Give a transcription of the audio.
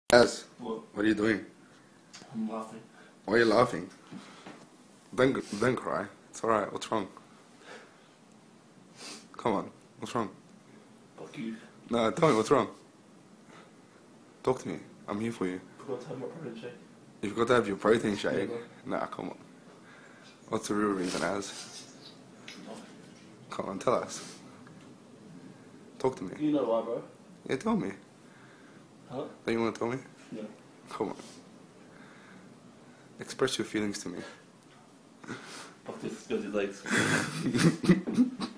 Yes. What? What are you doing? I'm laughing. Why are you laughing? Don't cry. It's alright. What's wrong? Come on. What's wrong? Fuck you. No, tell me what's wrong. Talk to me. I'm here for you. Forgot to have my protein shake. You've got to have your protein shake. Yeah, bro. Nah, come on. What's the real reason, Az? No. Come on, tell us. Talk to me. You know why, bro? Yeah, tell me. Huh? Don't you want to tell me? No. Come on. Express your feelings to me. Fuck this, go to legs.